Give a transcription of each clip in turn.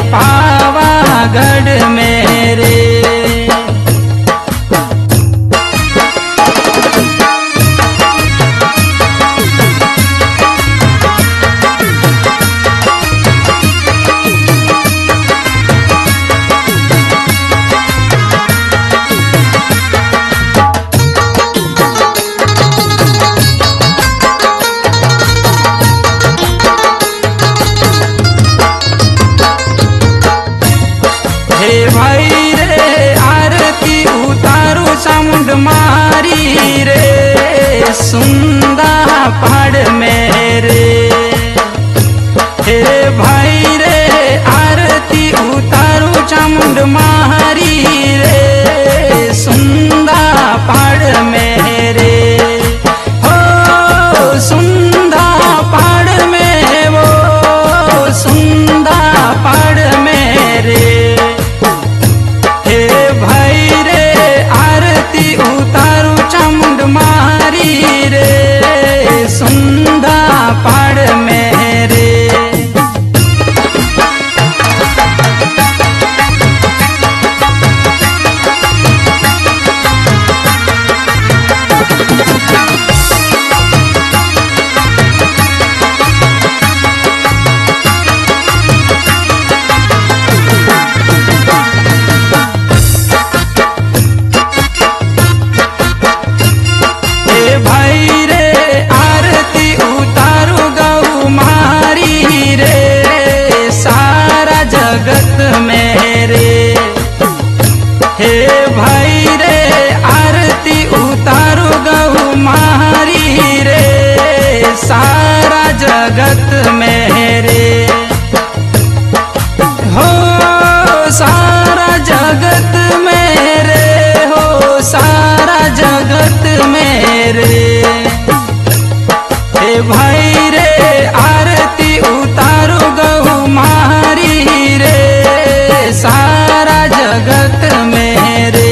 पावागढ़ में रे। हे भाई रे आरती उतारो चामुंड मारी रे सुंदा पहाड़ में रे। हे भाई रे आरती उतारो चामुंड मारी रे सुंदा पहाड़ में रे। हो सुंदा पहाड़ में वो सुंदा पहाड़ में रे। भाई रे आरती उतारू चामुंड मारी रे सुंदा पहाड़ में रे। भाई रे आरती उतारो गौ मारी रे सारा जगत में रे। हे भाई रे आरती उतारो गौ मारी रे सारा जगत में रे। हो सारा जगत में रे हो सारा जगत में रे। हे भाई रे आरती उतारो गौ मारी रे सारा जगत में रे।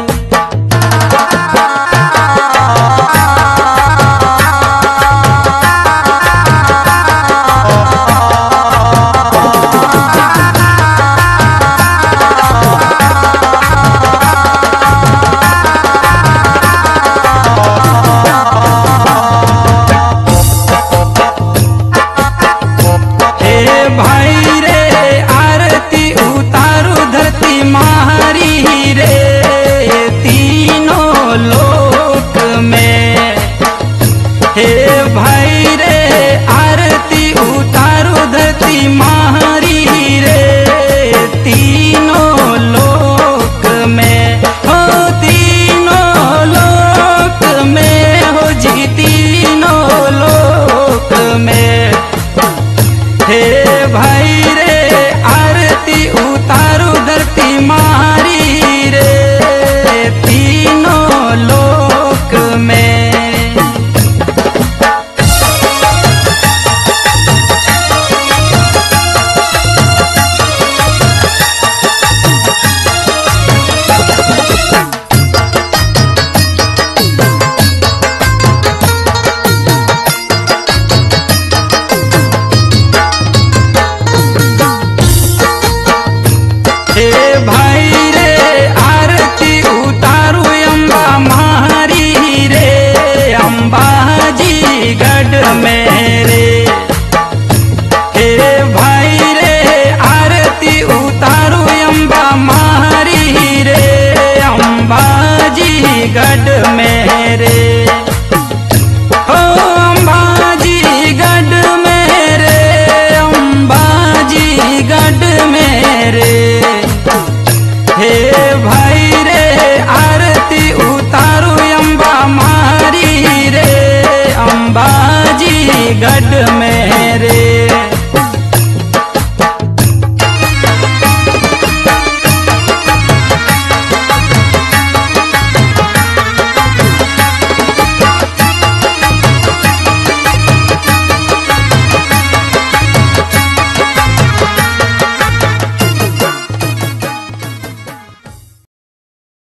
भाई रे आरती उतारो धरती मारी रे तीनों लोक में। हे भाई रे आरती उतारो धरती मारी रे तीनों लोक में। हो तीनों लोक में हो जी तीनों लोक में। हे भाई